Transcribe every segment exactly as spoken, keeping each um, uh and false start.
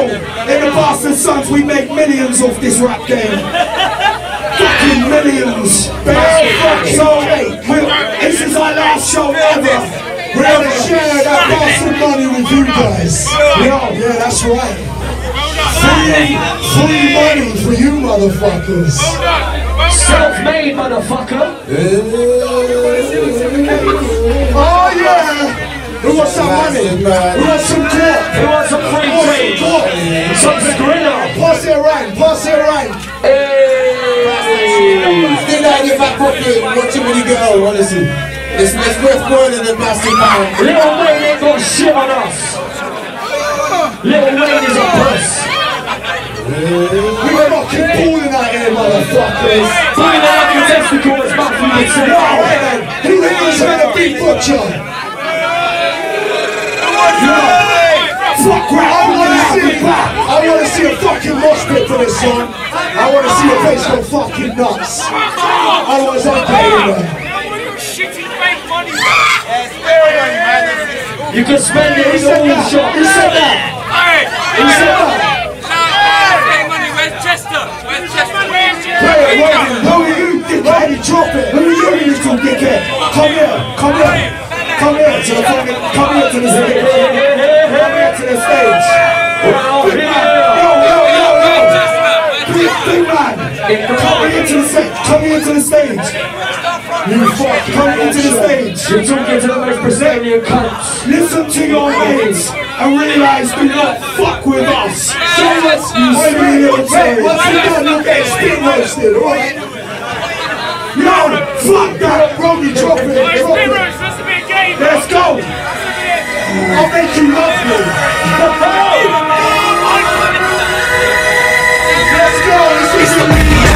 Yo, in the Bastard Sons, we make millions off this rap game. Fucking millions. So, this is our last show ever. We're gonna share that bastard money with you guys. Yo, yeah, that's right. Free, free money for you motherfuckers. Self-made motherfucker. Oh yeah. Who wants some money? Who wants some court? Who wants some free trade? Some gorilla. Pass it around, pass it around. Hey. Still out here back up here, watching with the girl, honestly. It's less worth more than the plastic man. Lil Wayne ain't got shit on us. Lil Wayne is a puss. We fucking pulling out here, motherfuckers. Pulling out like a testicle as Matthew would say. Wow, who here's had a big butcher? Fuck right, I wanna see I wanna see a fucking mosh pit for this song. I wanna see a place go fucking nuts. Otherwise I'm paying them. You can spend it in all shop. Who said that? Who said that? Where's Chester? Where's Chester? Wait, wait, who are you, dickhead? Drop it. Who are you, you little dickhead? Come here, come here. Come here to the fucking, come here to the stage. Come here to the stage. Big man, yo, yo, yo, yo. Big, big man. Come here to the stage. Come here to the stage. You fuck, come into the stage. You're talking to the most Brazilian cunts. Listen to your mates and realise do not fuck with us. So let's you silly little toad. Once you done, you'll get spit roasted, alright? Yo, fuck that, Brody, drop it, drop it. Let's go. I'll make you love me. Let's go, this is the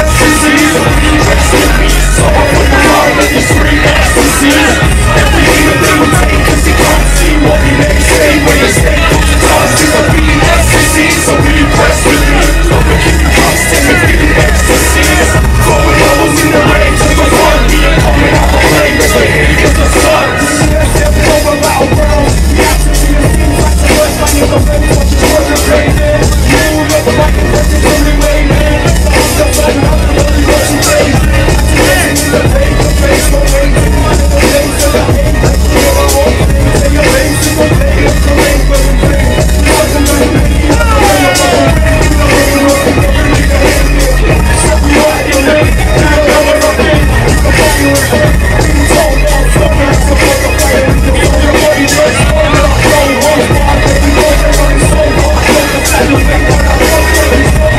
so I put my heart in the street ecstasies. Everything that they would take cause they can't see what we may say. When they stay up the stars to the beat ecstasy. So be impressed with me. Don't look at you constant and feeling ecstasies. Throwing bubbles in the rain to the fun. Coming out the flame as they hate against the sun. Over about world. The activity that seems like the worst man is already what you want to say. You look like the best is only way, man. Just like another really what you say. The face, the face, the face, the face of the hate. You're a whole thing, say your face is the day of the rain, but we bring it. You're the man, you're the man, you're the man, you're the man, you're the man, so we are your way, you're the one of it. The fuck you with it, being told now, so that's the fuck of fire. Your body just fall out, so hard, hard, baby, you're the one so hard. You're the man, you're the man, you're the man, you're the man.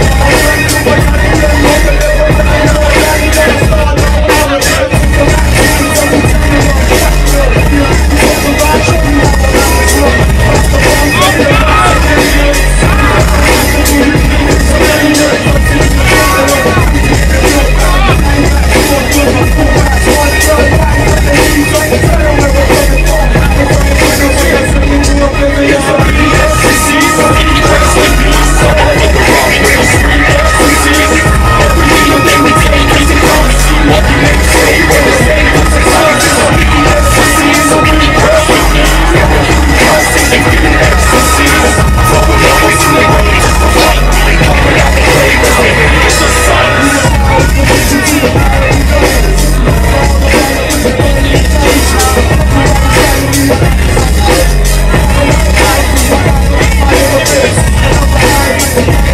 We'll be right back.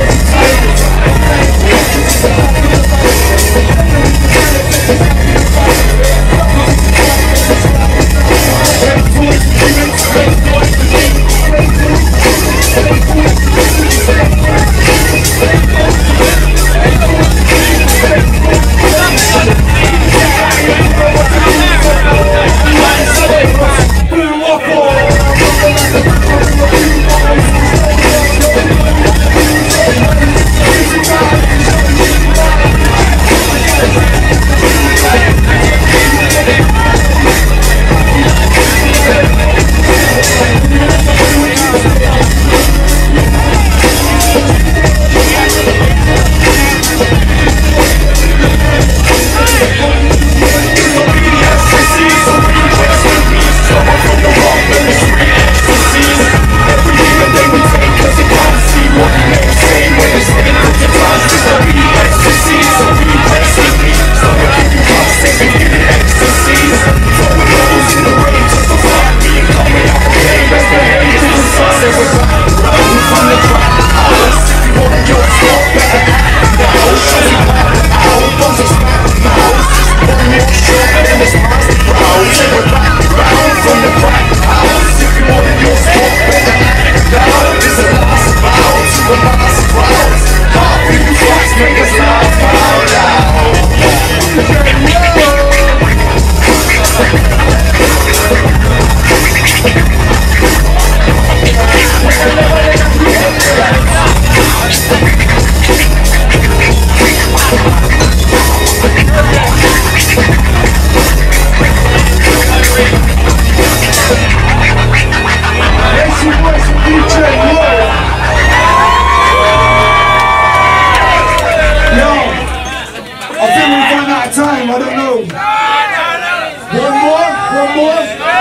that time, I don't know. One more, one more.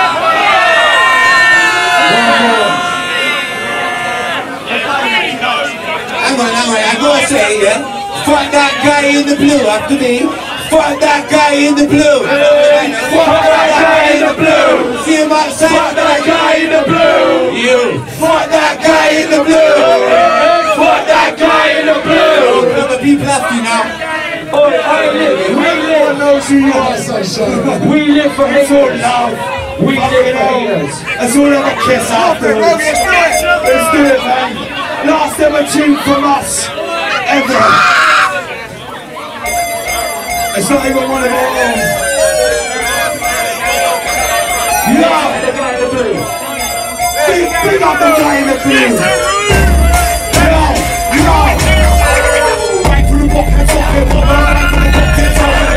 One more. Hang on, hang on, I gotta say, yeah. Fuck that guy in the blue after me. Fuck that guy in the blue. Fuck that guy in the blue. See him outside. Fuck that guy in the blue. You. Fuck that guy in the blue. Fuck that guy in the blue. Look at people after you now. Oh, I live. We live. Knows who you are, sunshine. We live for haters. We live for haters. Let's all have a kiss afterwards. Let's do it, man. Last ever tune from us ever. It's not even one of our own. Yo! Big, big up the guy in the blue. Yo! Yo! Right through the pocket, pocket, pocket, right through the pocket, pocket,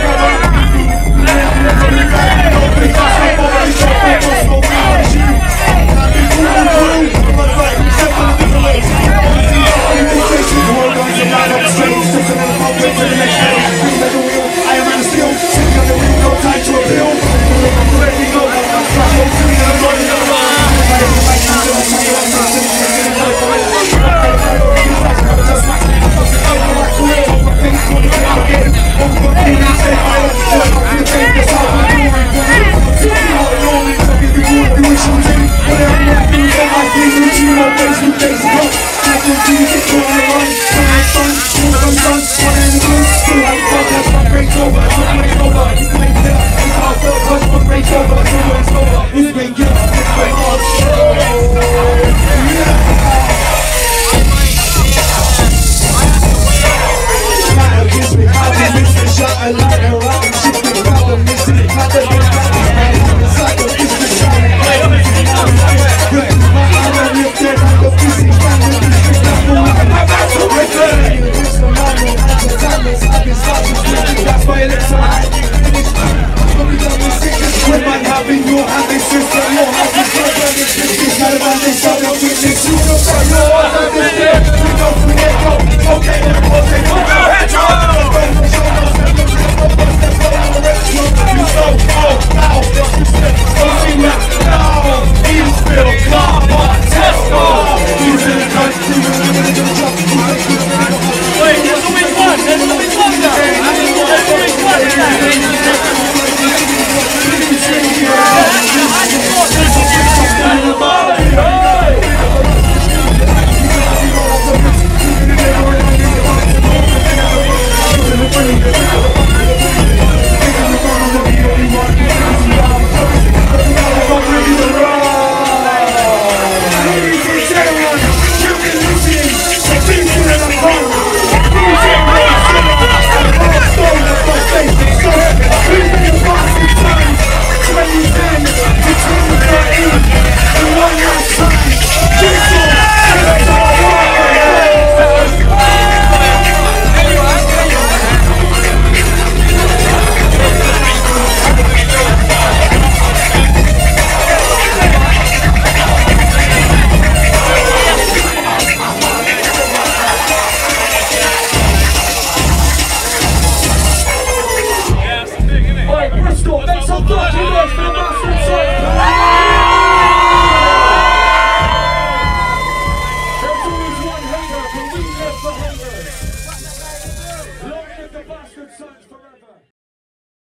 the bastard sons.